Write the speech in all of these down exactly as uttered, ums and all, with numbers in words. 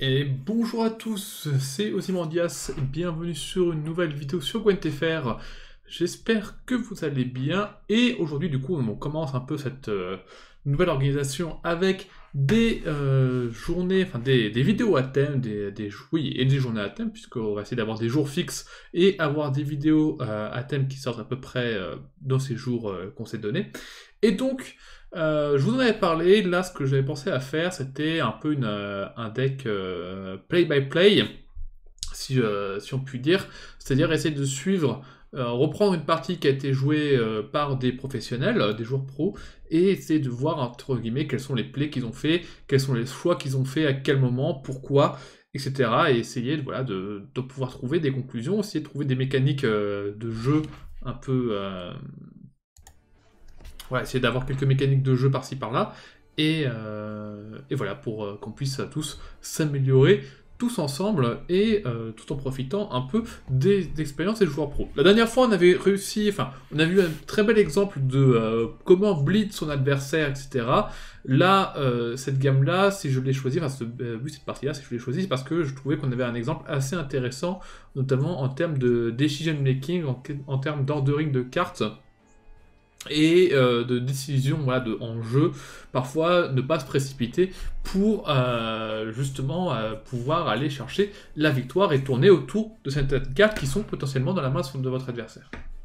Et bonjour à tous, c'est Ozymandias et bienvenue sur une nouvelle vidéo sur Gwent F R. J'espère que vous allez bien et aujourd'hui du coup on commence un peu cette euh, nouvelle organisation avec des euh, journées, enfin des, des vidéos à thème, des, des, oui, et des journées à thème puisqu'on va essayer d'avoir des jours fixes et avoir des vidéos euh, à thème qui sortent à peu près euh, dans ces jours euh, qu'on s'est donnés. Et donc, euh, je vous en avais parlé, là ce que j'avais pensé à faire c'était un peu une, euh, un deck euh, play by play, si, euh, si on peut dire, c'est-à-dire essayer de suivre, euh, reprendre une partie qui a été jouée euh, par des professionnels, euh, des joueurs pros, et essayer de voir entre guillemets quels sont les plays qu'ils ont fait, quels sont les choix qu'ils ont fait, à quel moment, pourquoi, et cetera. Et essayer voilà, de, de pouvoir trouver des conclusions, essayer de trouver des mécaniques euh, de jeu un peu... Euh, Voilà, essayer d'avoir quelques mécaniques de jeu par-ci par-là, et, euh, et voilà, pour euh, qu'on puisse tous s'améliorer tous ensemble, et euh, tout en profitant un peu des, des expériences des joueurs pro. La dernière fois, on avait réussi, enfin, on a vu un très bel exemple de euh, comment bleed son adversaire, et cetera. Là, euh, cette gamme-là, si je l'ai choisi, enfin, ce, euh, oui, cette partie-là, si je l'ai choisi, c'est parce que je trouvais qu'on avait un exemple assez intéressant, notamment en termes de decision making, en, en termes d'ordering de cartes, et euh, de décision voilà, de, en jeu, parfois ne pas se précipiter pour euh, justement euh, pouvoir aller chercher la victoire et tourner autour de certaines cartes qui sont potentiellement dans la main de votre adversaire.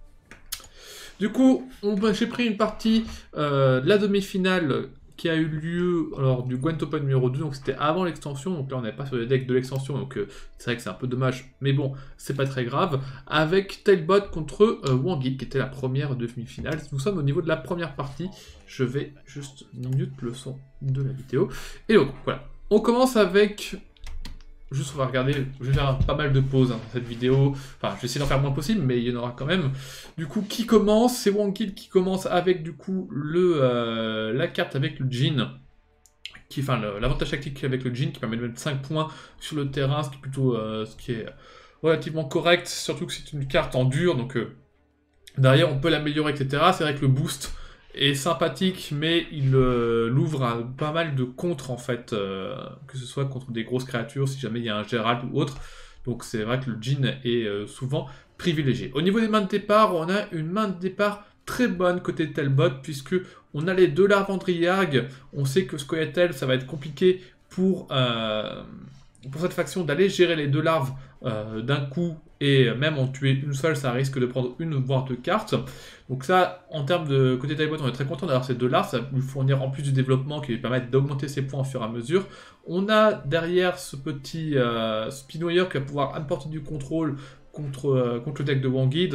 Du coup, j'ai pris une partie euh, de la demi-finale qui a eu lieu lors du Gwent Open numéro deux, donc c'était avant l'extension, donc là on n'est pas sur les decks de l'extension, donc euh, c'est vrai que c'est un peu dommage, mais bon, c'est pas très grave, avec Talbot contre euh, Wangit, qui était la première demi-finale. Nous sommes au niveau de la première partie, je vais juste mute le son de la vidéo, et donc voilà, on commence avec... Juste on va regarder, je vais faire pas mal de pauses hein, dans cette vidéo, enfin je vais essayer d'en faire le moins possible, mais il y en aura quand même. Du coup, qui commence? C'est Wangit qui commence avec du coup le, euh, la carte avec le Djinn, qui, enfin l'avantage tactique avec le Djinn qui permet de mettre cinq points sur le terrain, ce qui est plutôt, euh, ce qui est relativement correct, surtout que c'est une carte en dur, donc euh, derrière on peut l'améliorer, et cetera. C'est vrai que le boost est sympathique, mais il euh, l'ouvre à pas mal de contres en fait, euh, que ce soit contre des grosses créatures, si jamais il y a un Gérald ou autre. Donc c'est vrai que le Djinn est euh, souvent privilégié. Au niveau des mains de départ, on a une main de départ très bonne côté Talbot, puisque on a les deux larves en Dryarg. On sait que Scoia'tael, ça va être compliqué pour, euh, pour cette faction d'aller gérer les deux larves euh, d'un coup, et même en tuer une seule, ça risque de prendre une voire deux cartes. Donc ça, en termes de côté Talbot, on est très content d'avoir ces deux larves, ça va lui fournir en plus du développement qui lui permettre d'augmenter ses points au fur et à mesure. On a derrière ce petit euh, Spinoyer qui va pouvoir apporter du contrôle contre, euh, contre le deck de Wangit,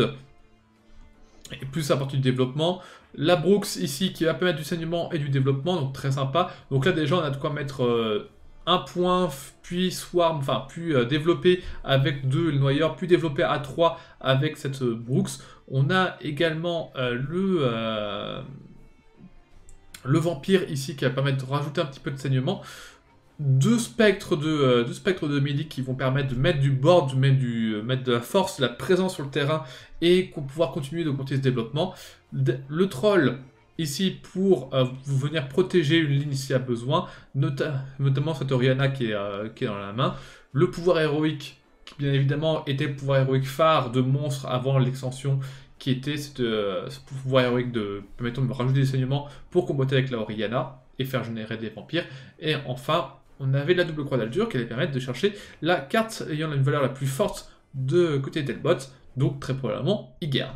et plus apporter du développement. La Brooks ici qui va permettre du saignement et du développement, donc très sympa. Donc là déjà on a de quoi mettre... Euh, un point, puis swarm, enfin, puis euh, développé avec deux le noyeur, puis développé à trois avec cette euh, Brooks. On a également euh, le, euh, le vampire ici qui va permettre de rajouter un petit peu de saignement. Deux spectres de, euh, deux spectres de midi qui vont permettre de mettre du board, de mettre, du, euh, mettre de la force, de la présence sur le terrain et pouvoir continuer d'augmenter ce développement. Le troll ici pour euh, vous venir protéger une ligne s'il y a besoin, nota notamment cette Oriana qui est, euh, qui est dans la main. Le pouvoir héroïque, qui bien évidemment était le pouvoir héroïque phare de monstre avant l'extension, qui était cette, euh, ce pouvoir héroïque de, permettant de rajouter des saignements pour combattre avec la Oriana et faire générer des vampires. Et enfin, on avait la double croix d'Aldur qui allait permettre de chercher la carte ayant une valeur la plus forte de côté Talbot, donc très probablement Igern.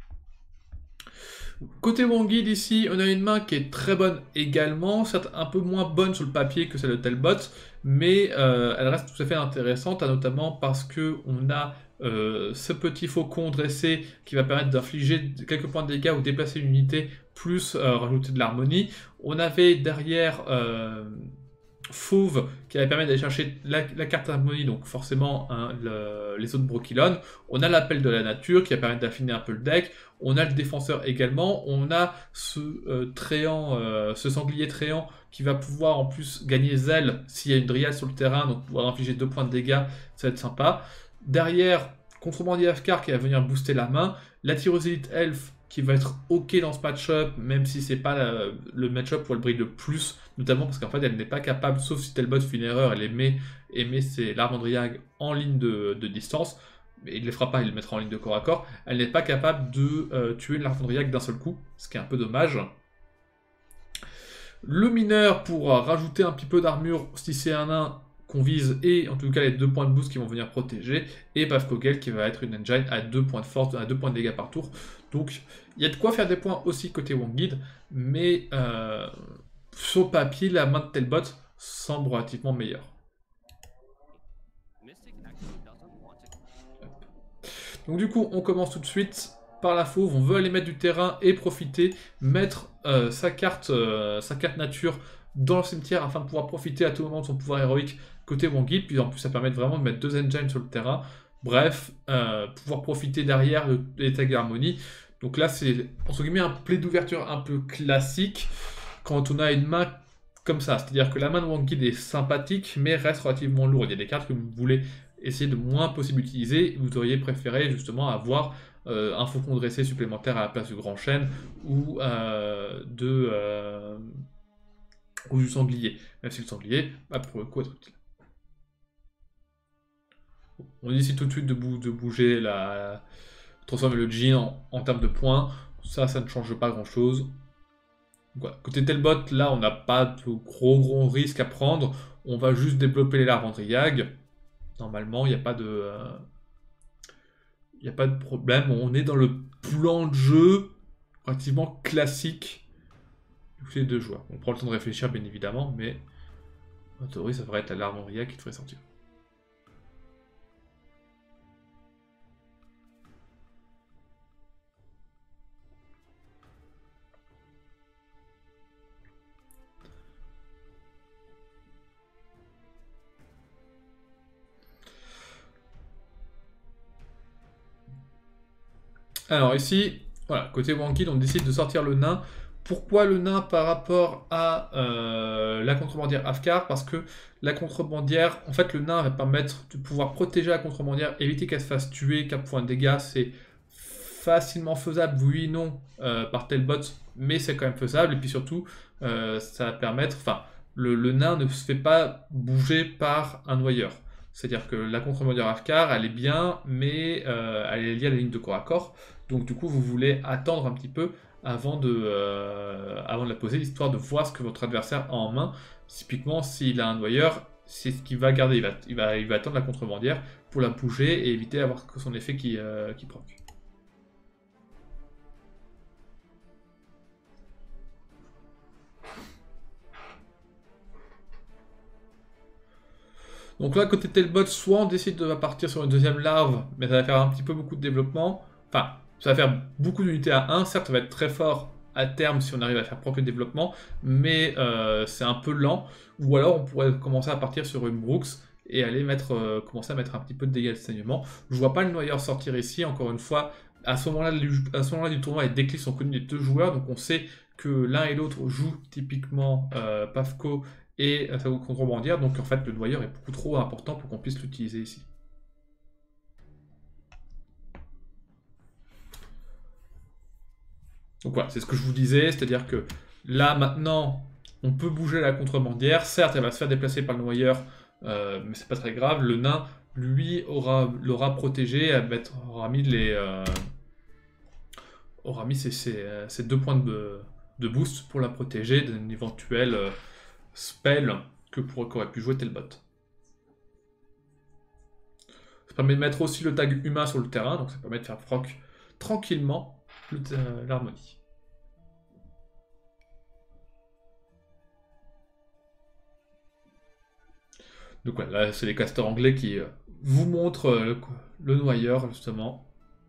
Côté Wangit ici, on a une main qui est très bonne également, certes un peu moins bonne sur le papier que celle de Talbot, mais euh, elle reste tout à fait intéressante, notamment parce que on a euh, ce petit faucon dressé qui va permettre d'infliger quelques points de dégâts ou déplacer une unité, plus euh, rajouter de l'harmonie. On avait derrière... Euh, Fauve qui va permettre d'aller chercher la, la carte harmonie, donc forcément hein, le, les autres Brokilon. On a l'appel de la nature qui va permettre d'affiner un peu le deck. On a le défenseur également. On a ce euh, tréant, euh, ce sanglier tréant qui va pouvoir en plus gagner zèle s'il y a une dryade sur le terrain, donc pouvoir infliger deux points de dégâts, ça va être sympa. Derrière, contrebandier Afkar qui va venir booster la main. La tireuse élite elfe qui va être ok dans ce match-up, même si c'est pas la, le match-up où elle brille le plus, notamment parce qu'en fait elle n'est pas capable, sauf si Talbot fait une erreur, elle met, et met ses Larvandriag en ligne de, de distance, mais il ne les fera pas, il les mettra en ligne de corps à corps, elle n'est pas capable de euh, tuer une Larvandriag d'un seul coup, ce qui est un peu dommage. Le mineur pour rajouter un petit peu d'armure si c'est un nain qu'on vise, et en tout cas les deux points de boost qui vont venir protéger, et Pavkogel qui va être une engine à deux points de force, à deux points de dégâts par tour. Donc il y a de quoi faire des points aussi côté Wangid, mais euh, sur papier la main de Talbot semble relativement meilleure. Donc du coup on commence tout de suite par la fauve, on veut aller mettre du terrain et profiter, mettre euh, sa, carte, euh, sa carte nature dans le cimetière afin de pouvoir profiter à tout moment de son pouvoir héroïque côté Wangid, puis en plus ça permet vraiment de mettre deux engines sur le terrain, bref, euh, pouvoir profiter derrière de, des tags harmonie. Donc là c'est entre guillemets un play d'ouverture un peu classique quand on a une main comme ça, c'est-à-dire que la main de Wangid est sympathique mais reste relativement lourde, il y a des cartes que vous voulez essayer de moins possible utiliser, vous auriez préféré justement avoir Euh, un faucon dressé supplémentaire à la place du grand chêne ou, euh, de, euh, ou du sanglier. Même si le sanglier, bah, pour le coup, être utile. On décide tout de suite de, bou de bouger la... transformer le jean en, en termes de points. Ça, ça ne change pas grand chose. Voilà. Côté Talbot, là, on n'a pas de gros gros risques à prendre. On va juste développer les Larvandriag. Normalement, il n'y a pas de... Euh... Il n'y a pas de problème, on est dans le plan de jeu relativement classique de tous les deux joueurs. On prend le temps de réfléchir bien évidemment, mais en théorie ça devrait être la Larvandriag qui devrait sortir. Alors ici, voilà, côté Wangid, on décide de sortir le nain. Pourquoi le nain par rapport à euh, la contrebandière Afkar? Parce que la contrebandière, en fait le nain va permettre de pouvoir protéger la contrebandière, éviter qu'elle se fasse tuer, qu'elle point de dégâts, c'est facilement faisable, oui, non, euh, par Talbot, mais c'est quand même faisable, et puis surtout, euh, ça va permettre, enfin, le, le nain ne se fait pas bouger par un noyeur. C'est-à-dire que la contrebandière Afkar, elle est bien, mais euh, elle est liée à la ligne de corps à corps, donc du coup, vous voulez attendre un petit peu avant de, euh, avant de la poser, histoire de voir ce que votre adversaire a en main. Typiquement, s'il a un noyeur, c'est ce qu'il va garder. Il va, il, va, il va attendre la contrebandière pour la bouger et éviter d'avoir son effet qui, euh, qui proc. Donc là, côté Talbot, soit on décide de partir sur une deuxième larve, mais ça va faire un petit peu beaucoup de développement. Enfin, ça va faire beaucoup d'unités à un, certes ça va être très fort à terme si on arrive à faire propre le développement, mais euh, c'est un peu lent. Ou alors on pourrait commencer à partir sur une Brooks et aller mettre, euh, commencer à mettre un petit peu de dégâts de saignement. Je vois pas le noyeur sortir ici, encore une fois, à ce moment-là moment du tournoi, les déclics sont connus des deux joueurs, donc on sait que l'un et l'autre jouent typiquement euh, Pavko et sa contrebandière, donc en fait le noyeur est beaucoup trop important pour qu'on puisse l'utiliser ici. Donc voilà, c'est ce que je vous disais, c'est-à-dire que là maintenant on peut bouger la contrebandière, certes elle va se faire déplacer par le noyeur, euh, mais c'est pas très grave, le nain lui aura l'aura protégé, aura mis les euh, aura mis ses, ses, ses deux points de, de boost pour la protéger d'un éventuel euh, spell que pour qu'aurait pu jouer Talbot. Ça permet de mettre aussi le tag humain sur le terrain, donc ça permet de faire proc tranquillement l'harmonie. Donc voilà, là c'est les casteurs anglais qui euh, vous montrent euh, le, le noyeur justement.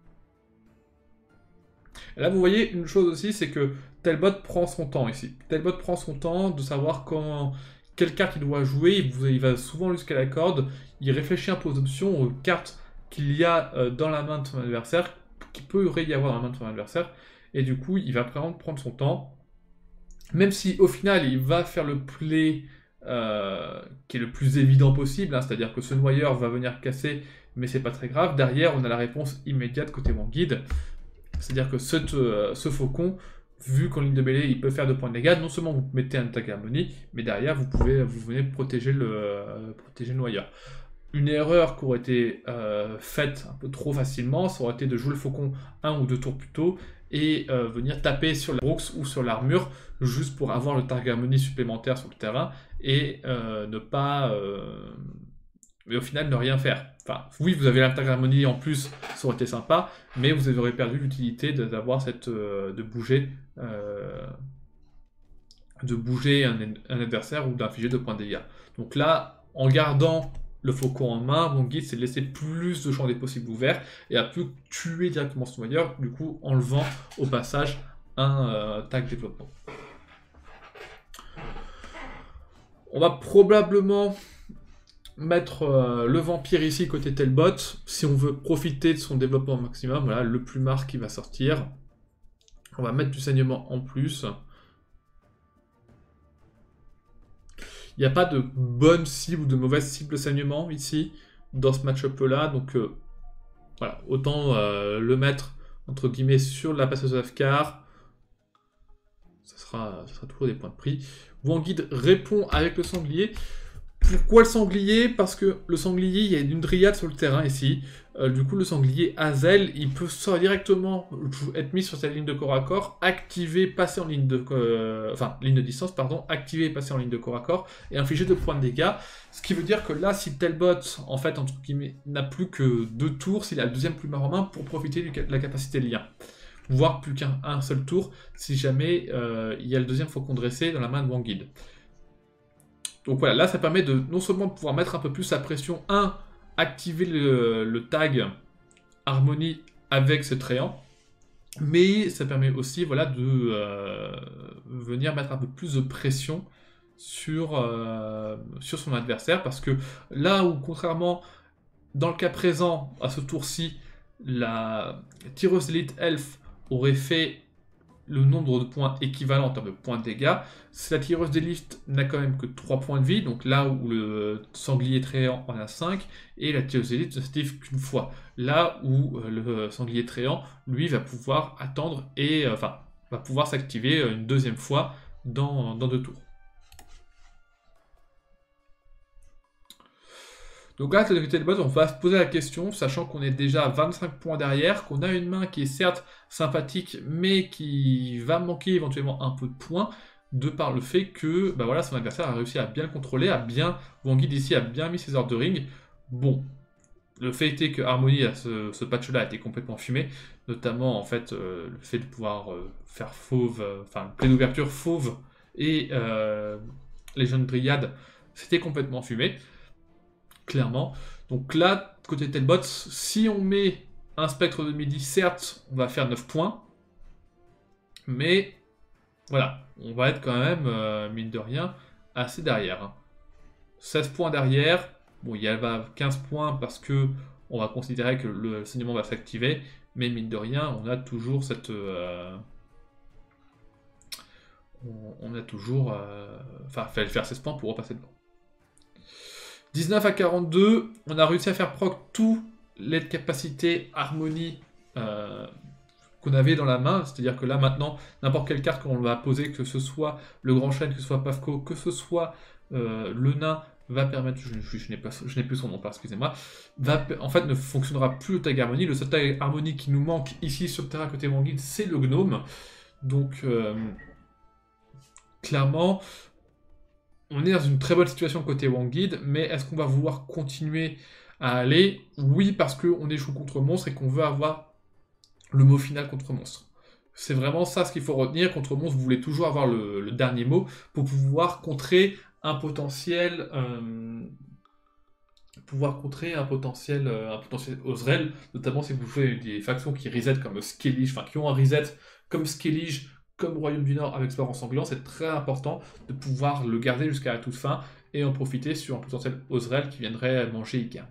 Et là vous voyez une chose aussi, c'est que Talbot prend son temps ici. Talbot prend son temps de savoir quand, quelle carte il doit jouer, il, il va souvent jusqu'à la corde, il réfléchit un peu aux options, aux cartes qu'il y a euh, dans la main de son adversaire, qu'il peut y avoir dans la main de son adversaire, et du coup il va vraiment prendre son temps, même si au final il va faire le play euh, qui est le plus évident possible, hein, c'est-à-dire que ce noyeur va venir casser, mais c'est pas très grave, derrière on a la réponse immédiate côté Wangid. C'est-à-dire que ce, euh, ce faucon, vu qu'en ligne de mêlée, il peut faire deux points de dégâts, non seulement vous mettez un tag harmonie, mais derrière, vous pouvez vous venez protéger le, euh, protéger le noyeur. Une erreur qui aurait été euh, faite un peu trop facilement, ça aurait été de jouer le faucon un ou deux tours plus tôt, et euh, venir taper sur la Brooks ou sur l'armure, juste pour avoir le tag harmonie supplémentaire sur le terrain, et euh, ne pas... Euh, mais au final ne rien faire. Enfin, oui, vous avez l'Impact Harmony en plus, ça aurait été sympa, mais vous aurez perdu l'utilité d'avoir cette euh, de bouger euh, de bouger un, un adversaire ou d'infliger deux points de dégâts. Donc là, en gardant le faucon en main, mon guide c'est de laisser plus de champs des possibles ouverts et à plus tuer directement ce noyeur, du coup enlevant au passage un euh, tag développement. On va probablement mettre euh, le vampire ici côté Talbot, si on veut profiter de son développement au maximum. Voilà, le plumard qui va sortir. On va mettre du saignement en plus. Il n'y a pas de bonne cible ou de mauvaise cible de saignement ici, dans ce match-up là, donc euh, voilà, autant euh, le mettre entre guillemets sur la passeuse de Afkar. Ça sera, ça sera toujours des points de prix. Wanguide répond avec le sanglier. Pourquoi le sanglier? Parce que le sanglier, il y a une dryade sur le terrain ici. Euh, du coup, le sanglier Hazel, il peut soit directement être mis sur sa ligne de corps à corps, activer, passer en ligne de, euh, enfin, ligne de distance, pardon, activer et passer en ligne de corps à corps et infliger deux points de dégâts. Ce qui veut dire que là, si Talbot, en fait, entre guillemets, n'a plus que deux tours, s'il a le deuxième plumard en main pour profiter du, de la capacité de lien. Voire plus qu'un un seul tour, si jamais euh, il y a le deuxième faucon dressé dans la main de Wanguide. Donc voilà, là ça permet de non seulement de pouvoir mettre un peu plus la pression, un, activer le, le tag harmonie avec ce tréant, mais ça permet aussi voilà, de euh, venir mettre un peu plus de pression sur, euh, sur son adversaire, parce que là où contrairement dans le cas présent, à ce tour-ci, la tireuse élite elfe aurait fait le nombre de points équivalent en termes de points de dégâts. La tireuse d'élite n'a quand même que trois points de vie, donc là où le sanglier tréant en a cinq, et la tireuse d'élite ne s'active qu'une fois. Là où le sanglier tréant, lui, va pouvoir attendre et, enfin, va pouvoir s'activer une deuxième fois dans, dans deux tours. Donc là, de côté de base, on va se poser la question, sachant qu'on est déjà à vingt-cinq points derrière, qu'on a une main qui est certes sympathique, mais qui va manquer éventuellement un peu de points, de par le fait que bah voilà, son adversaire a réussi à bien le contrôler, à bien, Wanguide ici a bien mis ses ordres de ring. Bon, le fait est que Harmony, à ce, ce patch-là, a été complètement fumé, notamment en fait euh, le fait de pouvoir euh, faire fauve, euh, enfin pleine ouverture fauve et euh, les jeunes dryades, c'était complètement fumé. Clairement. Donc là, côté Talbot, si on met un spectre de midi, certes, on va faire neuf points. Mais voilà, on va être quand même, euh, mine de rien, assez derrière. Hein. seize points derrière. Bon, il y a quinze points parce que on va considérer que le saignement va s'activer. Mais mine de rien, on a toujours cette... Euh, on, on a toujours... euh, Enfin, il fallait faire seize points pour repasser devant. dix-neuf à quarante-deux, on a réussi à faire proc tous les capacités harmonie euh, qu'on avait dans la main, c'est-à-dire que là maintenant, n'importe quelle carte qu'on va poser, que ce soit le Grand Chêne, que ce soit Pavko, que ce soit euh, le nain, va permettre, je, je, je n'ai plus son nom, excusez-moi, va, en fait ne fonctionnera plus le tag harmonie. Le seul tag harmonie qui nous manque ici sur le terrain côté Wanguide, c'est le gnome. Donc euh, clairement, on est dans une très bonne situation côté Wanguide, mais est-ce qu'on va vouloir continuer à aller? Oui, parce qu'on échoue contre monstre et qu'on veut avoir le mot final contre monstre. C'est vraiment ça ce qu'il faut retenir. Contre monstre, vous voulez toujours avoir le, le dernier mot pour pouvoir contrer un potentiel... Euh, pouvoir contrer un potentiel, euh, un potentiel Ozrel, notamment si vous jouez des factions qui reset comme Skellige, enfin qui ont un reset comme Skellige, comme Royaume du Nord avec Sport en Sanglant, c'est très important de pouvoir le garder jusqu'à la toute fin et en profiter sur un potentiel Ozrel qui viendrait manger Iker.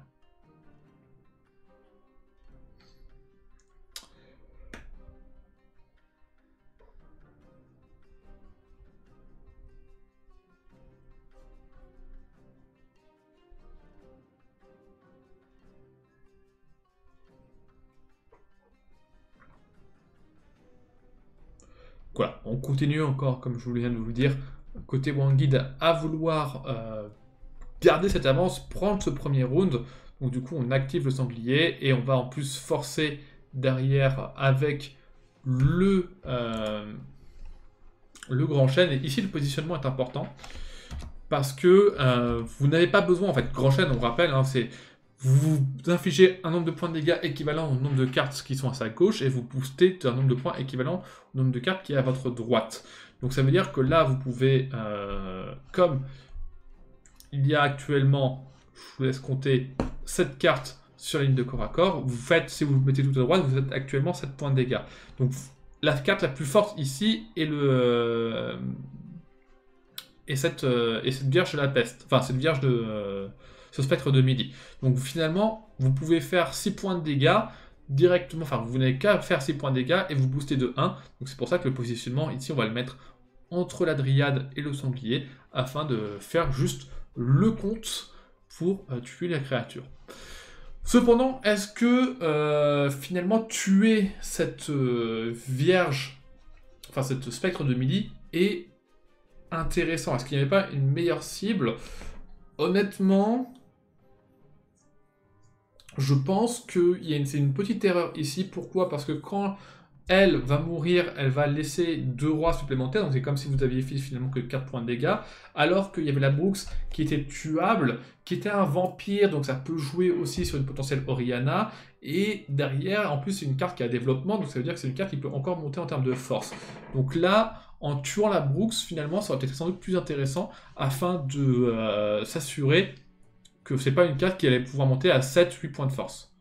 Voilà, on continue encore, comme je viens de vous le dire, côté Wangid, à vouloir euh, garder cette avance, prendre ce premier round. Donc du coup, on active le sanglier et on va en plus forcer derrière avec le, euh, le grand chêne. Et ici, le positionnement est important parce que euh, vous n'avez pas besoin, en fait, grand chêne, on rappelle, hein, c'est vous infligez un nombre de points de dégâts équivalent au nombre de cartes qui sont à sa gauche et vous boostez un nombre de points équivalent au nombre de cartes qui est à votre droite. Donc ça veut dire que là, vous pouvez, euh, comme il y a actuellement, je vous laisse compter, sept cartes sur la ligne de corps à corps, vous faites, si vous mettez tout à droite, vous faites actuellement sept points de dégâts. Donc la carte la plus forte ici est le... Euh, et, cette, euh, et cette vierge de la peste, enfin cette vierge de... Euh, ce spectre de midi. Donc finalement, vous pouvez faire six points de dégâts directement, enfin vous n'avez qu'à faire six points de dégâts et vous boostez de un. Donc c'est pour ça que le positionnement, ici on va le mettre entre la dryade et le sanglier, afin de faire juste le compte pour euh, tuer la créature. Cependant, est-ce que euh, finalement tuer cette euh, vierge, enfin cette spectre de midi, est intéressant? Est-ce qu'il n'y avait pas une meilleure cible? Honnêtement, je pense que c'est une petite erreur ici. Pourquoi? Parce que quand elle va mourir, elle va laisser deux rois supplémentaires. Donc c'est comme si vous aviez fait finalement que quatre points de dégâts. Alors qu'il y avait la Brooks qui était tuable, qui était un vampire. Donc ça peut jouer aussi sur une potentielle Oriana. Et derrière, en plus, c'est une carte qui a développement. Donc ça veut dire que c'est une carte qui peut encore monter en termes de force. Donc là, en tuant la Brooks, finalement, ça aurait été sans doute plus intéressant afin de euh, s'assurer que c'est pas une carte qui allait pouvoir monter à sept huit points de force.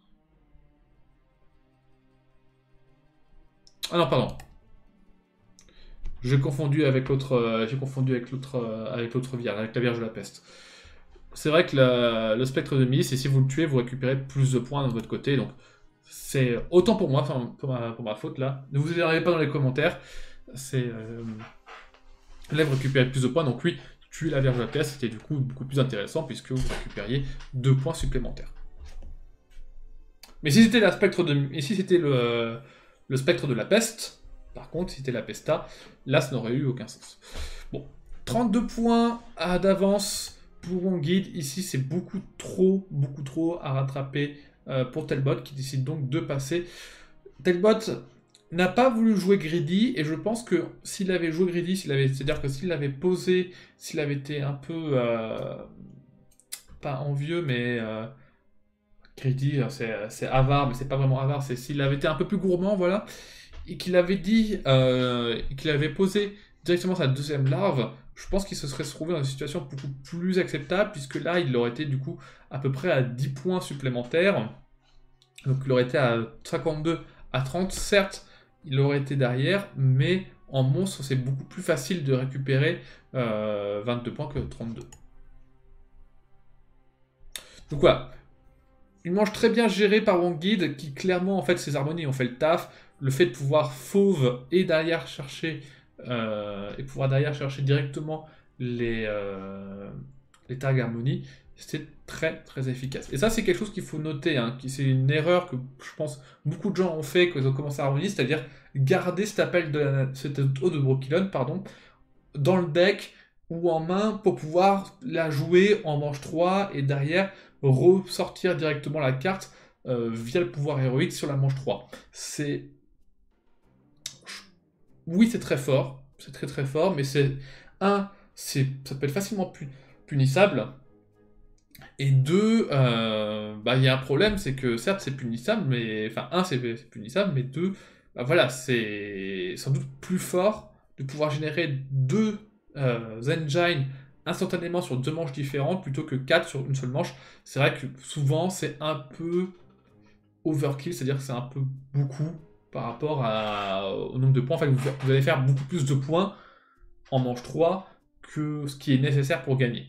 Ah non, pardon. J'ai confondu avec l'autre, euh, j'ai confondu avec l'autre, euh, avec l'autre vierge, avec la Vierge de la Peste. C'est vrai que la, le spectre de Milice, et si vous le tuez, vous récupérez plus de points de votre côté, donc c'est autant pour moi, enfin pour ma, pour ma faute là. Ne vous énervez pas dans les commentaires. C'est euh, là vous récupérez plus de points, donc oui, tuer la Vierge de la Peste, c'était du coup beaucoup plus intéressant puisque vous récupériez deux points supplémentaires. Mais si c'était la spectre de, et si c'était le, le spectre de la peste, par contre, si c'était la pesta, là, ça n'aurait eu aucun sens. Bon, trente-deux points d'avance pour Wangid. Ici, c'est beaucoup trop, beaucoup trop à rattraper euh, pour Talbot, qui décide donc de passer. Talbot n'a pas voulu jouer greedy, et je pense que s'il avait joué greedy, c'est-à-dire que s'il avait posé, s'il avait été un peu, euh, pas envieux, mais... Euh, greedy, c'est avare, mais c'est pas vraiment avare, c'est s'il avait été un peu plus gourmand, voilà, et qu'il avait dit, euh, qu'il avait posé directement sa deuxième larve, je pense qu'il se serait trouvé dans une situation beaucoup plus acceptable, puisque là, il aurait été du coup à peu près à dix points supplémentaires, donc il aurait été à cinquante-deux à trente, certes, il aurait été derrière, mais en monstre, c'est beaucoup plus facile de récupérer euh, vingt-deux points que trente-deux. Donc voilà. Une manche très bien gérée par Wangid, qui clairement, en fait, ses harmonies ont fait le taf. Le fait de pouvoir fauve et derrière chercher, euh, et pouvoir derrière chercher directement les, euh, les tags harmonies, c'était très très efficace. Et ça, c'est quelque chose qu'il faut noter, hein, c'est une erreur que je pense beaucoup de gens ont fait quand ils ont commencé à harmonier, c'est-à-dire garder cet appel de la, cet eau de Brokilon, pardon, dans le deck ou en main pour pouvoir la jouer en manche trois et derrière ressortir directement la carte euh, via le pouvoir héroïque sur la manche trois. C'est... Oui, c'est très fort, c'est très très fort, mais c'est... Un, c'est... ça peut être facilement pu... punissable, et deux, euh, bah, y a un problème, c'est que certes c'est punissable, mais... Enfin, un, c'est punissable, mais deux, bah, voilà, c'est sans doute plus fort de pouvoir générer deux euh, engines instantanément sur deux manches différentes plutôt que quatre sur une seule manche. C'est vrai que souvent c'est un peu overkill, c'est-à-dire que c'est un peu beaucoup par rapport à, au nombre de points. En fait, vous, vous allez faire beaucoup plus de points en manche trois que ce qui est nécessaire pour gagner.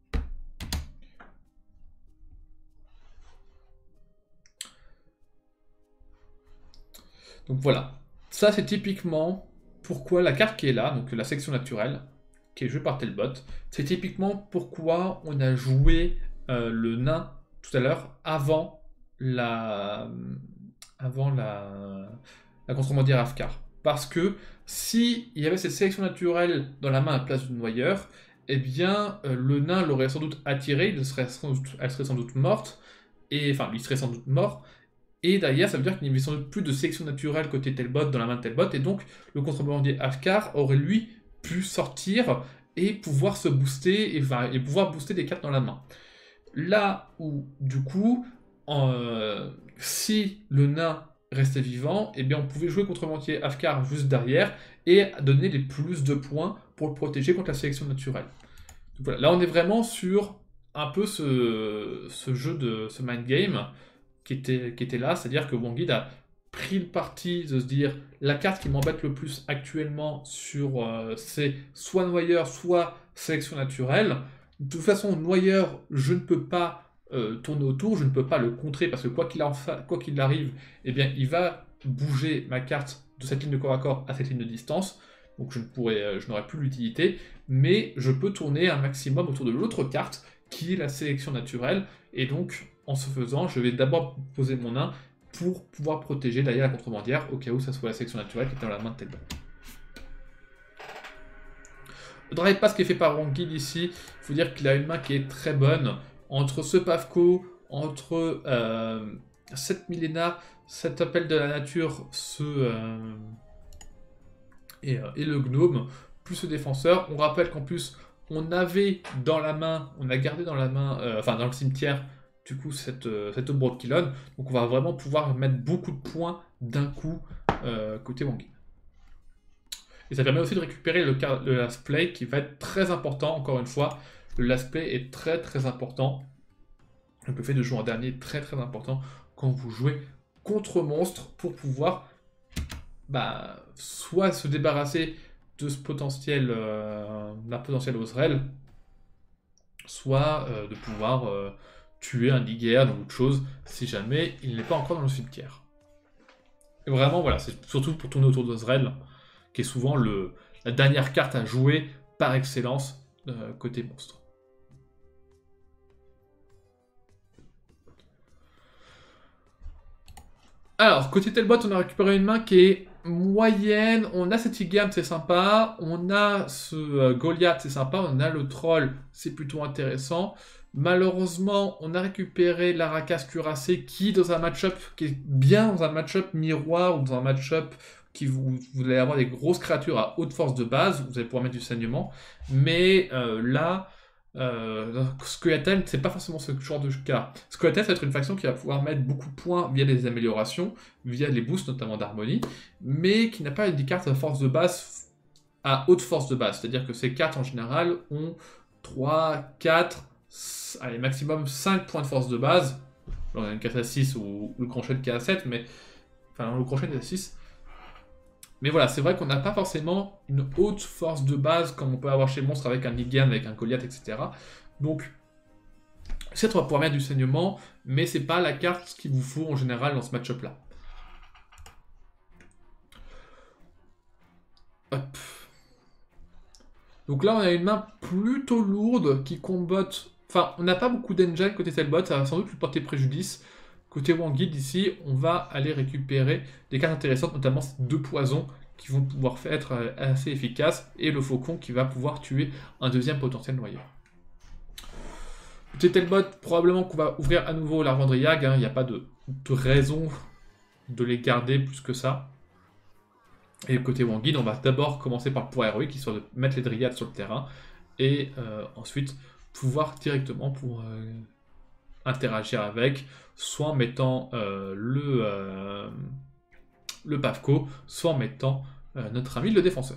Donc voilà, ça c'est typiquement pourquoi la carte qui est là, donc la section naturelle, qui est jouée par Talbot, c'est typiquement pourquoi on a joué euh, le nain tout à l'heure avant la avant la la contrebandière Afkar. parce que s'il y avait cette sélection naturelle dans la main à la place du noyeur, eh bien, euh, le nain l'aurait sans doute attiré, il serait sans doute, elle serait sans doute morte, et enfin, il serait sans doute mort, et derrière, ça veut dire qu'il n'y avait sans doute plus de sélection naturelle côté Talbot dans la main de Talbot, et donc le contrebandier Hafkar aurait lui pu sortir et pouvoir se booster, et, enfin, et pouvoir booster des cartes dans la main. Là où, du coup, euh, si le nain restait vivant, eh bien on pouvait jouer contrebandier Hafkar juste derrière, et donner les plus de points pour le protéger contre la sélection naturelle. Donc voilà, là on est vraiment sur un peu ce, ce jeu de ce mind game qui était, qui était là, c'est-à-dire que Wang Yid a pris le parti de se dire la carte qui m'embête le plus actuellement sur euh, c'est soit noyeur, soit sélection naturelle. De toute façon, noyeur, je ne peux pas euh, tourner autour, je ne peux pas le contrer parce que quoi qu'il en fa- quoi qu'il arrive, eh bien il va bouger ma carte de cette ligne de corps à corps à cette ligne de distance. Donc je ne pourrais, je n'aurai plus l'utilité, mais je peux tourner un maximum autour de l'autre carte qui est la sélection naturelle, et donc en ce faisant, je vais d'abord poser mon nain pour pouvoir protéger derrière la contrebandière au cas où ça soit la sélection naturelle qui est dans la main de Talbot. Le drive pass qui est fait par Wang Yid ici, il faut dire qu'il a une main qui est très bonne. Entre ce Pavko, entre euh, cette Milena, cet appel de la nature, ce, euh, et, euh, et le gnome, plus ce défenseur. On rappelle qu'en plus, on avait dans la main, on a gardé dans la main, euh, enfin dans le cimetière, du coup, cette, euh, cette Broadkillon. Donc on va vraiment pouvoir mettre beaucoup de points d'un coup euh, côté Wang Yid. Et ça permet aussi de récupérer le, le last play qui va être très important, encore une fois. Le last play est très très important. Donc le fait de jouer en dernier est très très important quand vous jouez contre monstre pour pouvoir bah, soit se débarrasser de ce potentiel, euh, d'un potentiel Ozrel, soit euh, de pouvoir euh, tuer un Nigger ou autre chose si jamais il n'est pas encore dans le cimetière. Et vraiment, voilà, c'est surtout pour tourner autour d'Ozrel, qui est souvent le, la dernière carte à jouer par excellence euh, côté monstre. Alors, côté Talbot, on a récupéré une main qui est moyenne. On a cette Igam, c'est sympa. On a ce euh, Goliath, c'est sympa. On a le Troll, c'est plutôt intéressant. Malheureusement, on a récupéré l'Arakas Cuirassé qui, dans un match-up, qui est bien dans un match-up miroir ou dans un match-up qui vous, vous allez avoir des grosses créatures à haute force de base, vous allez pouvoir mettre du saignement. Mais euh, là, euh, Scoia'tael, c'est pas forcément ce genre de cas. Scoia'tael, ça va être une faction qui va pouvoir mettre beaucoup de points via des améliorations, via les boosts notamment d'harmonie, mais qui n'a pas des cartes à force de base, à haute force de base. C'est-à-dire que ces cartes en général ont trois, quatre, allez, maximum cinq points de force de base. Là, on a une carte à six ou le crochet qui est à sept, mais. Enfin, le crochet est à six. Mais voilà, c'est vrai qu'on n'a pas forcément une haute force de base comme on peut avoir chez Monstre avec un Nigan, avec un Goliath, et cetera. Donc, certes, on va pouvoir mettre du saignement, mais c'est pas la carte qu'il vous faut en général dans ce match-up-là. Hop. Donc là, on a une main plutôt lourde qui combotte. Enfin, on n'a pas beaucoup d'engine côté Talbot, ça va sans doute lui porter préjudice. Côté Wang Yid, ici, on va aller récupérer des cartes intéressantes, notamment ces deux poisons qui vont pouvoir être assez efficaces, et le faucon qui va pouvoir tuer un deuxième potentiel noyeur. Côté Talbot, probablement qu'on va ouvrir à nouveau la Vendriag, hein, il n'y a pas de, de raison de les garder plus que ça. Et côté Wang Yid, on va d'abord commencer par le pouvoir héroïque, histoire de mettre les dryades sur le terrain, et euh, ensuite pouvoir directement pour euh, interagir avec, soit en mettant euh, le, euh, le Pavko, soit en mettant euh, notre ami le défenseur.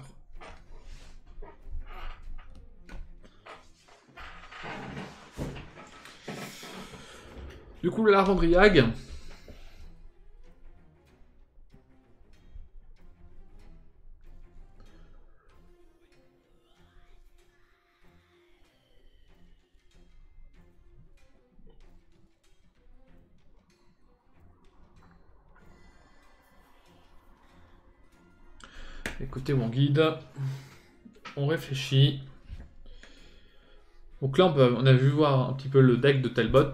Du coup, la Vendriag. Écoutez Wang Yid, on réfléchit. Donc là, on, peut, on a vu voir un petit peu le deck de Talbot.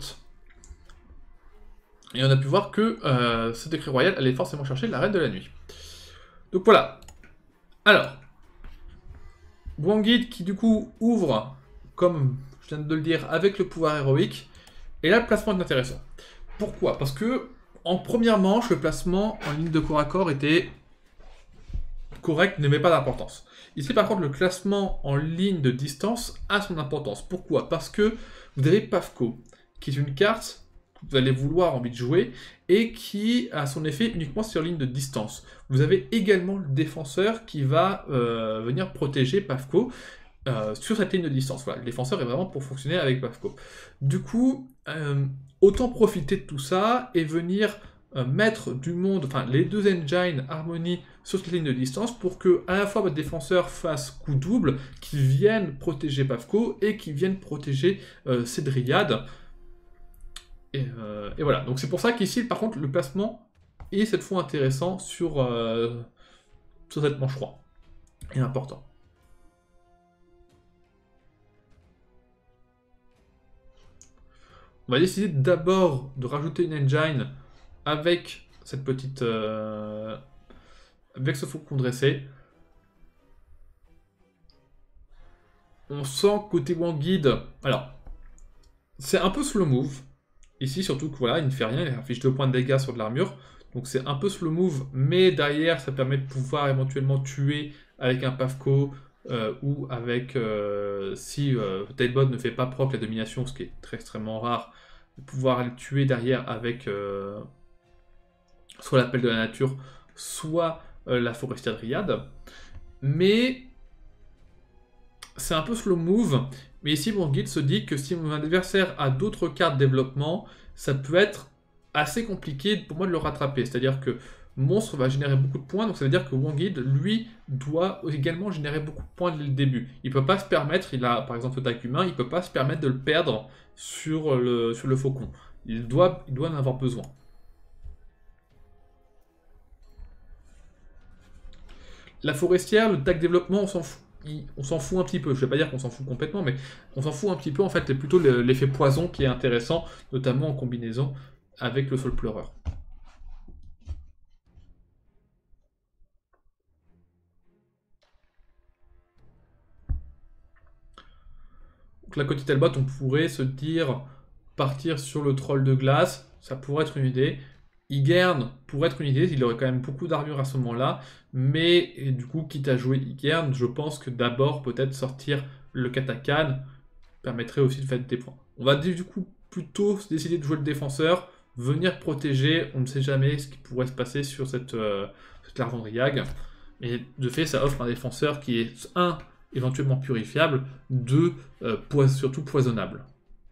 Et on a pu voir que euh, ce décret royal allait forcément chercher la Reine de la Nuit. Donc voilà. Alors, Wangid qui du coup ouvre, comme je viens de le dire, avec le pouvoir héroïque. Et là, le placement est intéressant. Pourquoi? Parce que en première manche, le placement en ligne de corps à corps était correct, ne met pas d'importance. Ici, par contre, le classement en ligne de distance a son importance. Pourquoi? Parce que vous avez Pavko, qui est une carte que vous allez vouloir envie de jouer, et qui a son effet uniquement sur ligne de distance. Vous avez également le défenseur qui va euh, venir protéger Pavko euh, sur cette ligne de distance. Voilà, le défenseur est vraiment pour fonctionner avec Pavko. Du coup, euh, autant profiter de tout ça et venir euh, mettre du monde, enfin les deux engines Harmony sur cette ligne de distance pour que à la fois votre défenseur fasse coup double, qu'il vienne protéger Pavko et qu'il vienne protéger euh, ses dryades. Et, euh, et voilà, donc c'est pour ça qu'ici, par contre, le placement est cette fois intéressant sur, euh, sur cette manche trois. Et important. On va décider d'abord de rajouter une engine avec cette petite... Euh, avec ce faucon dressé. On sent côté Wangid... Alors, c'est un peu slow move. Ici, surtout que voilà, il ne fait rien, il affiche deux points de dégâts sur de l'armure. Donc c'est un peu slow move, mais derrière, ça permet de pouvoir éventuellement tuer avec un Pavko euh, ou avec, euh, si euh, Tailbot ne fait pas proc la domination, ce qui est très extrêmement rare, de pouvoir le tuer derrière avec euh, soit l'appel de la nature, soit euh, la forestière dryade. Mais c'est un peu slow move. Mais ici, mon guide se dit que si mon adversaire a d'autres cartes développement, ça peut être assez compliqué pour moi de le rattraper. C'est-à-dire que Monstre va générer beaucoup de points, donc ça veut dire que Wangid, lui, doit également générer beaucoup de points dès le début. Il ne peut pas se permettre, il a par exemple attaque humain, il ne peut pas se permettre de le perdre sur le, sur le faucon. Il doit, il doit en avoir besoin. La forestière, le tag développement, on s'en fout. On s'en fout un petit peu, je ne vais pas dire qu'on s'en fout complètement, mais on s'en fout un petit peu, en fait, c'est plutôt l'effet poison qui est intéressant, notamment en combinaison avec le sol pleureur. Donc là, côté Talbot, on pourrait se dire partir sur le troll de glace, ça pourrait être une idée. Igern pourrait être une idée, il aurait quand même beaucoup d'armure à ce moment-là, mais du coup, quitte à jouer Igern, je pense que d'abord, peut-être sortir le Katakan permettrait aussi de faire des points. On va du coup plutôt décider de jouer le défenseur, venir protéger, on ne sait jamais ce qui pourrait se passer sur cette, euh, cette Larvandriag. Et de fait, ça offre un défenseur qui est, un, éventuellement purifiable, deux, euh, poi- surtout poisonnable.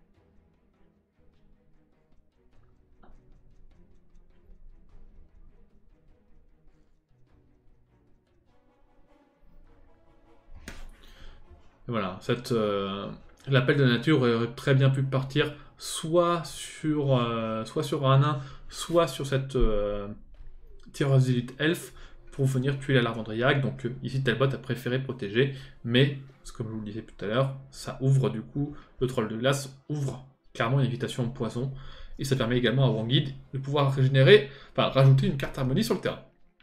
Voilà, cette euh, l'appel de nature aurait très bien pu partir soit sur, euh, soit sur un nain, soit sur cette euh, tireuse d'élite elfe pour venir tuer la Larvandriag. Donc euh, ici Talbot a préféré protéger, mais comme je vous le disais tout à l'heure, ça ouvre du coup, le troll de glace ouvre clairement une invitation au poison, et ça permet également à Wangid de pouvoir régénérer, enfin rajouter une carte harmonie sur le terrain.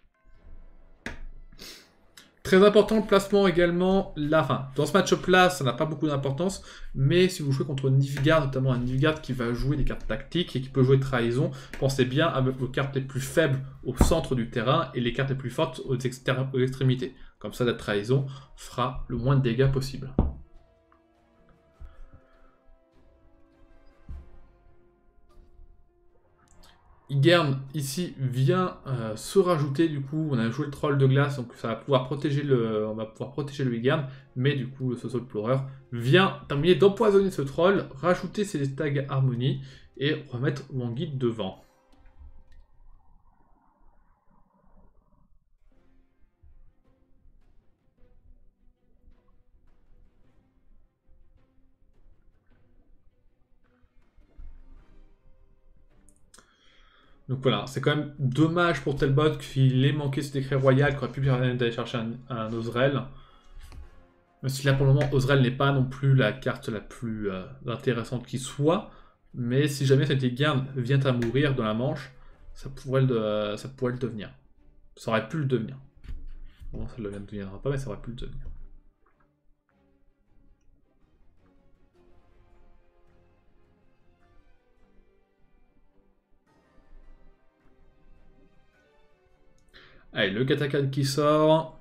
Très important le placement également, là, enfin, dans ce match-up-là, ça n'a pas beaucoup d'importance, mais si vous jouez contre Nilfgaard, notamment un Nilfgaard qui va jouer des cartes tactiques et qui peut jouer trahison, pensez bien à vos cartes les plus faibles au centre du terrain et les cartes les plus fortes aux, aux extrémités. Comme ça, la trahison fera le moins de dégâts possible. Igern ici vient euh, se rajouter, du coup on a joué le troll de glace, donc ça va pouvoir protéger le, on va pouvoir protéger le Igern, mais du coup le Social Pleureur vient terminer d'empoisonner ce troll, rajouter ses tags harmonie et remettre Wangid devant. Donc voilà, c'est quand même dommage pour Talbot qu'il ait manqué ce décret royal, qu'il aurait pu permettre d'aller chercher un, un Ozrel. Même si là pour le moment Ozrel n'est pas non plus la carte la plus euh, intéressante qui soit, mais si jamais cette Igern vient à mourir dans la manche, ça pourrait, le, ça pourrait le devenir. Ça aurait pu le devenir. Bon, ça ne le deviendra pas, mais ça aurait pu le devenir. Allez, le Katakan qui sort.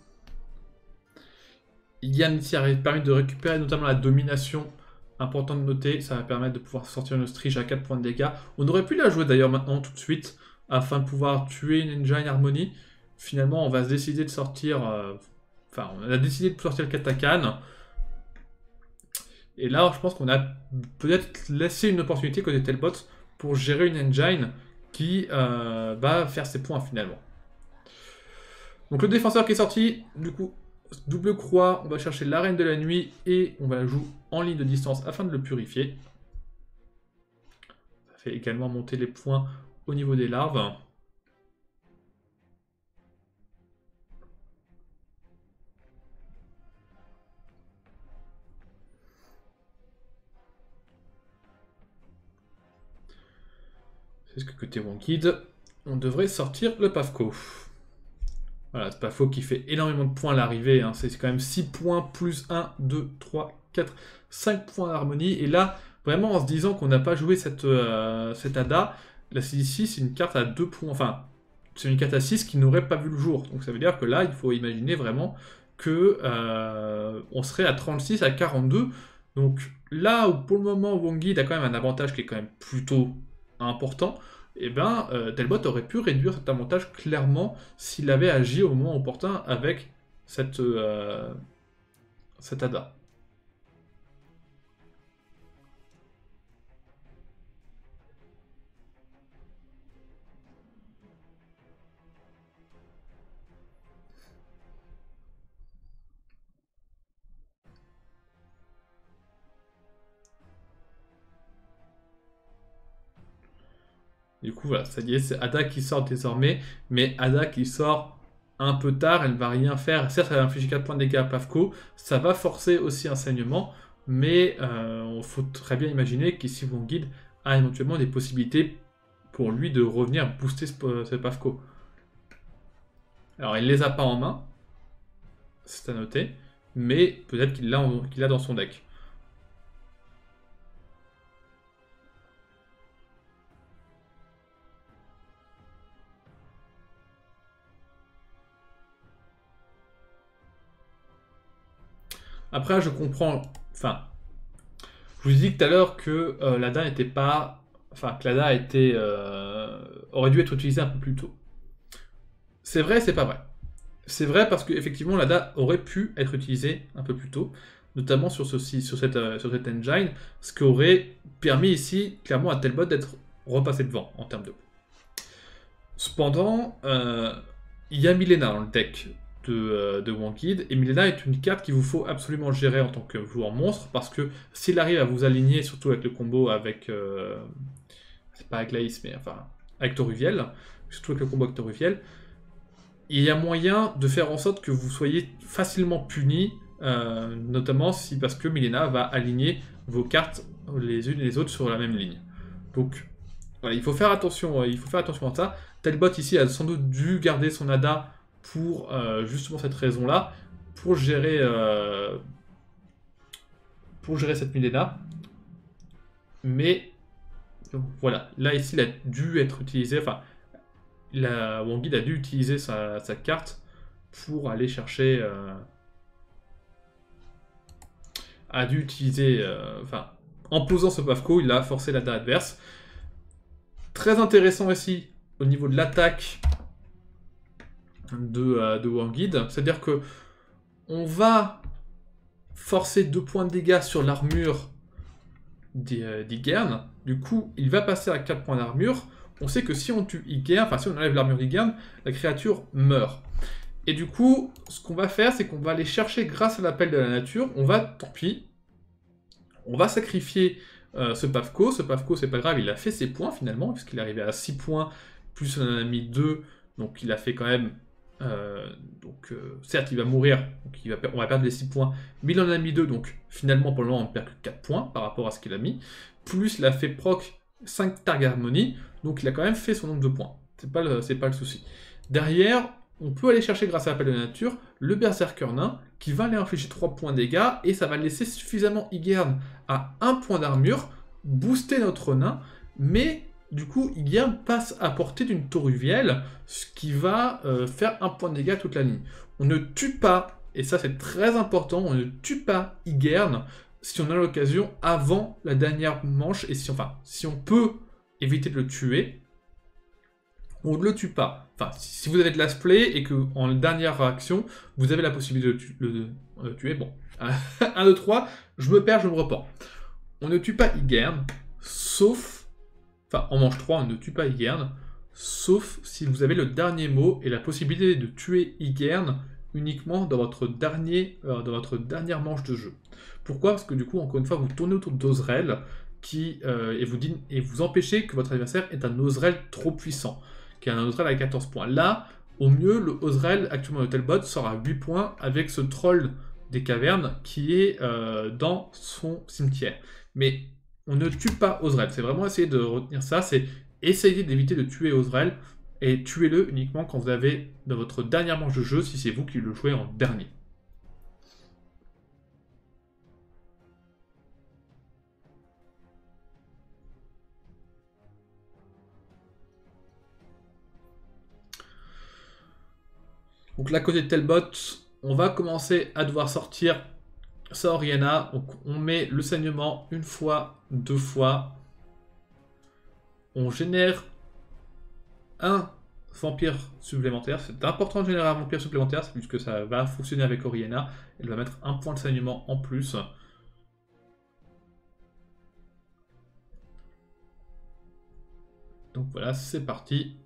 Yann ici a permis de récupérer notamment la domination. Important de noter, ça va permettre de pouvoir sortir une Strige à quatre points de dégâts. On aurait pu la jouer d'ailleurs maintenant tout de suite, afin de pouvoir tuer une Engine Harmony. Finalement, on va se décider de sortir... Euh... Enfin, on a décidé de sortir le Katakan. Et là, je pense qu'on a peut-être laissé une opportunité côté Talbot pour gérer une engine qui euh, va faire ses points finalement. Donc le défenseur qui est sorti, du coup, double croix, on va chercher la reine de la nuit et on va la jouer en ligne de distance afin de le purifier. Ça fait également monter les points au niveau des larves. C'est ce que côté Wonkid, on devrait sortir le Pavko. Voilà, c'est Pavko qui fait énormément de points à l'arrivée. Hein. C'est quand même six points plus un, deux, trois, quatre, cinq points d'harmonie. Et là, vraiment en se disant qu'on n'a pas joué cette, euh, cette A D A, la C D six c'est une carte à deux points. Enfin, c'est une carte à six qui n'aurait pas vu le jour. Donc ça veut dire que là, il faut imaginer vraiment que euh, on serait à trente-six, à quarante-deux. Donc là où pour le moment, Wonkid a quand même un avantage qui est quand même plutôt important, et eh ben euh, Talbot aurait pu réduire cet avantage clairement s'il avait agi au moment opportun avec cette, euh, cette A D A. Du coup, voilà, ça y est, c'est Ada qui sort désormais, mais Ada qui sort un peu tard, elle ne va rien faire. Certes, elle a infligé quatre points de dégâts à Pavko, ça va forcer aussi un saignement, mais il euh, faut très bien imaginer qu'ici Wonkid a éventuellement des possibilités pour lui de revenir booster ce, ce Pavko. Alors, il ne les a pas en main, c'est à noter, mais peut-être qu'il l'a qu'il l'a dans son deck. Après, je comprends... Enfin, je vous ai dit tout à l'heure que euh, l'A D A n'était pas... Enfin, que l'A D A était, euh, aurait dû être utilisée un peu plus tôt. C'est vrai, c'est pas vrai. C'est vrai parce qu'effectivement, l'A D A aurait pu être utilisée un peu plus tôt, notamment sur, ceci, sur, cette, euh, sur cette engine, ce qui aurait permis ici, clairement, à Talbot d'être repassé devant en termes de points. Cependant, euh, il y a Milena dans le deck de, euh, de Wonkid, et Milena est une carte qu'il vous faut absolument gérer en tant que joueur monstre, parce que s'il arrive à vous aligner, surtout avec le combo avec... Euh, c'est pas avec Laïs, mais enfin, avec Toruviel, surtout avec le combo avec Toruviel, il y a moyen de faire en sorte que vous soyez facilement puni, euh, notamment si parce que Milena va aligner vos cartes les unes et les autres sur la même ligne. Donc, voilà, il faut faire attention, il faut faire attention à ça. Talbot ici a sans doute dû garder son A D A pour euh, justement cette raison-là, pour gérer euh, pour gérer cette Milena. Mais voilà, là ici il a dû être utilisé, enfin la Wonkid a dû utiliser sa, sa carte pour aller chercher euh, a dû utiliser euh, enfin en posant ce Pavko, il a forcé l'A D A adverse. Très intéressant ici au niveau de l'attaque de, euh, de Wonkid, c'est-à-dire que on va forcer deux points de dégâts sur l'armure d'Igern. Du coup, il va passer à quatre points d'armure. On sait que si on tue Igern, enfin si on enlève l'armure d'Igern, la créature meurt. Et du coup, ce qu'on va faire, c'est qu'on va aller chercher grâce à l'appel de la nature. On va, tant pis, on va sacrifier euh, ce Pavko. Ce Pavko, c'est pas grave, il a fait ses points finalement, puisqu'il est arrivé à six points, plus on en a mis deux, donc il a fait quand même... Euh, donc euh, certes il va mourir, donc il va on va perdre les six points, mais il en a mis deux, donc finalement pour le moment on ne perd que quatre points par rapport à ce qu'il a mis, plus il a fait proc cinq Targ Harmony, donc il a quand même fait son nombre de points, c'est pas le, c'est pas le souci. Derrière, on peut aller chercher grâce à l'appel de la nature le berserker nain qui va aller infliger trois points de dégâts et ça va laisser suffisamment Ygern à un point d'armure, booster notre nain, mais du coup Ygern passe à portée d'une Toruviel, ce qui va euh, faire un point de dégâts toute la ligne. On ne tue pas, et ça c'est très important, on ne tue pas Ygern si on a l'occasion avant la dernière manche, et si, enfin, si on peut éviter de le tuer, on ne le tue pas. Enfin, si vous avez de last play et que en dernière action, vous avez la possibilité de tu le, le tuer, bon. un, deux, trois, je me perds, je me reprends. On ne tue pas Ygern, sauf... Enfin, en manche trois, on ne tue pas Ygern, sauf si vous avez le dernier mot et la possibilité de tuer Ygern uniquement dans votre, dernier, euh, dans votre dernière manche de jeu. Pourquoi? Parce que du coup, encore une fois, vous tournez autour d'Ozrel qui, euh, et, vous dit, et vous empêchez que votre adversaire ait un Ozrel trop puissant, qui a un Ozrel à quatorze points. Là, au mieux, le Ozrel actuellement de Talbot sort à huit points avec ce troll des cavernes qui est euh, dans son cimetière. Mais on ne tue pas Ozrel. C'est vraiment essayer de retenir ça. C'est essayer d'éviter de tuer Ozrel et tuez-le uniquement quand vous avez dans votre dernière manche de jeu, si c'est vous qui le jouez en dernier. Donc là, côté de Talbot, on va commencer à devoir sortir sa Oriana. Donc on met le saignement une fois, deux fois. On génère un vampire supplémentaire. C'est important de générer un vampire supplémentaire, puisque ça va fonctionner avec Oriana. Elle va mettre un point de saignement en plus. Donc voilà, c'est parti.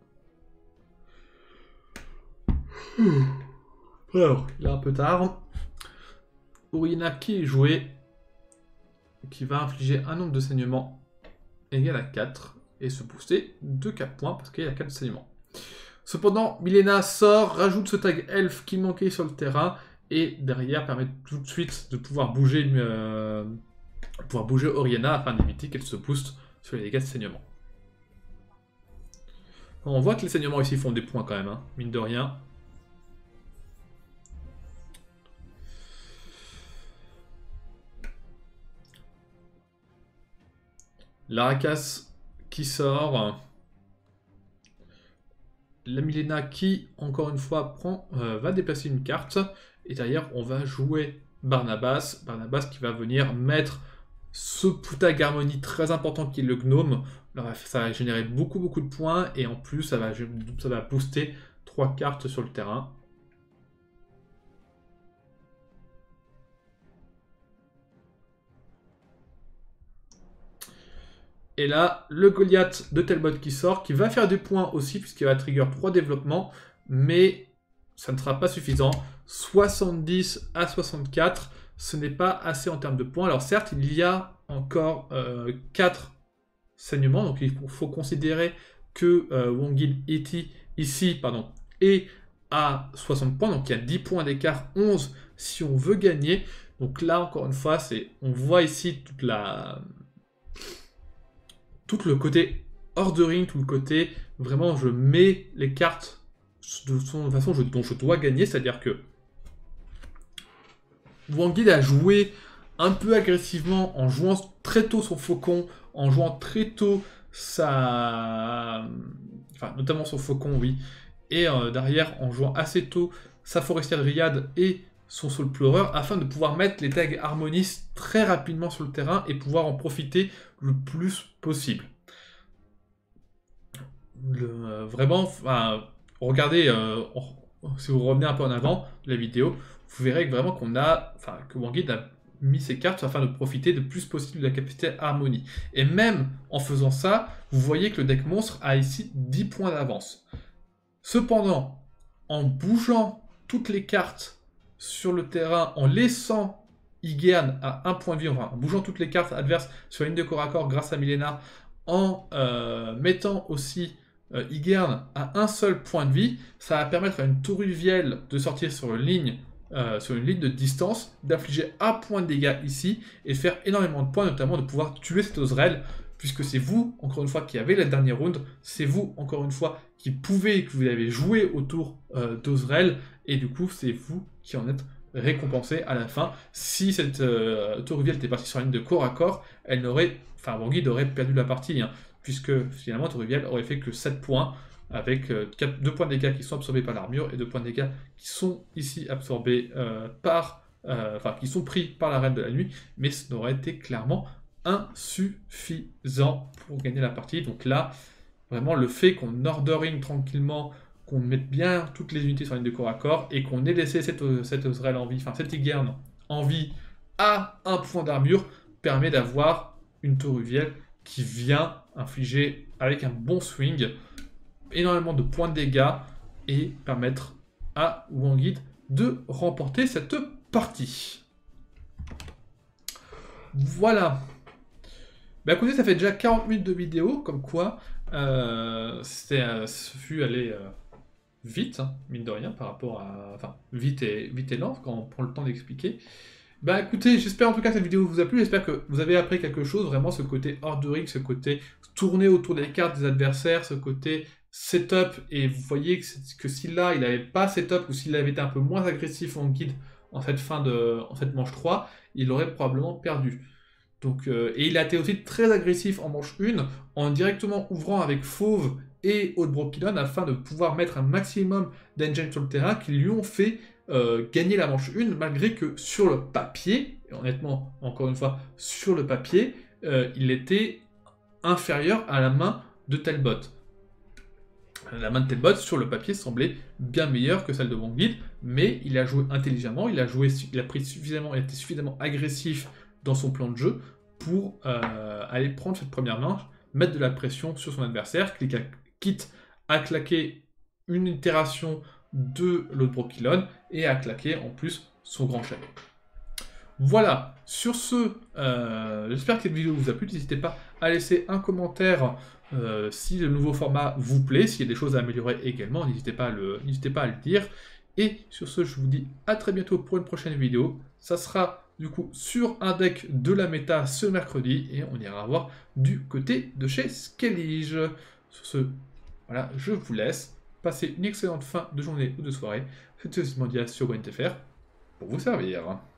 Alors, il est un peu tard. Oriana qui est joué, qui va infliger un nombre de saignements égal à quatre, et se booster de quatre points, parce qu'il y a quatre saignements. Cependant, Milena sort, rajoute ce tag elf qui manquait sur le terrain, et derrière permet tout de suite de pouvoir bouger, euh, pouvoir bouger Oriana afin d'éviter qu'elle se booste sur les dégâts de saignement. On voit que les saignements ici font des points quand même, hein, mine de rien. L'Arakas qui sort. La Milena qui, encore une fois, prend, euh, va déplacer une carte. Et derrière, on va jouer Barnabas. Barnabas qui va venir mettre ce Putag Harmony très important qui est le gnome. Alors, ça va générer beaucoup, beaucoup de points. Et en plus, ça va, ça va booster trois cartes sur le terrain. Et là, le Goliath de Talbot qui sort, qui va faire des points aussi, puisqu'il va trigger trois développements, mais ça ne sera pas suffisant. soixante-dix à soixante-quatre, ce n'est pas assez en termes de points. Alors certes, il y a encore euh, quatre saignements, donc il faut considérer que euh, Wongil Iti, ici, pardon, est à soixante points, donc il y a dix points d'écart, onze si on veut gagner. Donc là, encore une fois, c'est, on voit ici toute la... tout le côté ordering, tout le côté, vraiment, je mets les cartes de son façon je, dont je dois gagner, c'est-à-dire que Wongil a joué un peu agressivement en jouant très tôt son faucon, en jouant très tôt sa... Enfin, notamment son faucon, oui, et euh, derrière, en jouant assez tôt sa forestière dryade et son soul pleureur, afin de pouvoir mettre les tags harmonistes très rapidement sur le terrain et pouvoir en profiter le plus possible. Le, euh, vraiment, enfin, regardez, euh, on, si vous revenez un peu en avant de la vidéo, vous verrez que vraiment qu'on a, enfin, que Wongil a mis ses cartes afin de profiter le plus possible de la capacité harmonie. Et même en faisant ça, vous voyez que le deck monstre a ici dix points d'avance. Cependant, en bougeant toutes les cartes sur le terrain, en laissant Ygern à un point de vie, enfin, en bougeant toutes les cartes adverses sur la ligne de corps à corps grâce à Milena, en euh, mettant aussi euh, Ygern à un seul point de vie, ça va permettre à une Toruviel de sortir sur une ligne, euh, sur une ligne de distance, d'infliger un point de dégâts ici, et de faire énormément de points, notamment de pouvoir tuer cet Ozrel puisque c'est vous, encore une fois, qui avez la dernière round, c'est vous, encore une fois, qui pouvez, que vous avez joué autour euh, d'Ozreal, et du coup, c'est vous qui en êtes récompensé à la fin. Si cette euh, Toruviel était partie sur la ligne de corps à corps, elle n'aurait, enfin, Vanguard aurait perdu la partie, hein, puisque finalement, Toruviel aurait fait que sept points, avec euh, deux points de dégâts qui sont absorbés par l'armure, et deux points de dégâts qui sont ici absorbés euh, par, euh, enfin, qui sont pris par la Reine de la Nuit, mais ça aurait été clairement insuffisant pour gagner la partie. Donc là, vraiment, le fait qu'on ordering tranquillement, qu'on mette bien toutes les unités sur la ligne de corps à corps, et qu'on ait laissé cette, cette Ozreal en vie, enfin cette Igerne en vie à un point d'armure, permet d'avoir une Toruviel qui vient infliger avec un bon swing énormément de points de dégâts et permettre à Wangit de remporter cette partie. Voilà. Bah écoutez, ça fait déjà quarante minutes de vidéo, comme quoi euh, c'était, euh, ce fut allé euh, vite, hein, mine de rien, par rapport à... Enfin, vite et, vite et lent, quand on prend le temps d'expliquer. Bah écoutez, j'espère en tout cas que cette vidéo vous a plu, j'espère que vous avez appris quelque chose, vraiment ce côté ordering, ce côté tourner autour des cartes des adversaires, ce côté setup, et vous voyez que, que si là il n'avait pas setup, ou s'il avait été un peu moins agressif en guide en cette fin de en cette manche trois, il aurait probablement perdu. Donc, euh, et il a été aussi très agressif en manche un, en directement ouvrant avec Fauve et Old Brokilon afin de pouvoir mettre un maximum d'engines sur le terrain qui lui ont fait euh, gagner la manche un, malgré que sur le papier, et honnêtement, encore une fois, sur le papier, euh, il était inférieur à la main de Talbot. La main de Talbot, sur le papier, semblait bien meilleure que celle de Wangit, mais il a joué intelligemment, il a, joué, il a pris suffisamment, il a été suffisamment agressif dans son plan de jeu pour euh, aller prendre cette première manche, mettre de la pression sur son adversaire, quitte à claquer une itération de l'autre Brokilon et à claquer en plus son grand chef. Voilà, sur ce, euh, j'espère que cette vidéo vous a plu, n'hésitez pas à laisser un commentaire euh, si le nouveau format vous plaît, s'il y a des choses à améliorer également, n'hésitez pas, pas à le dire. Et sur ce, je vous dis à très bientôt pour une prochaine vidéo, ça sera du coup sur un deck de la méta ce mercredi, et on ira voir du côté de chez Skellige. Sur ce, voilà, je vous laisse. Passez une excellente fin de journée ou de soirée. C'était Osmondia sur WinTFR pour vous servir.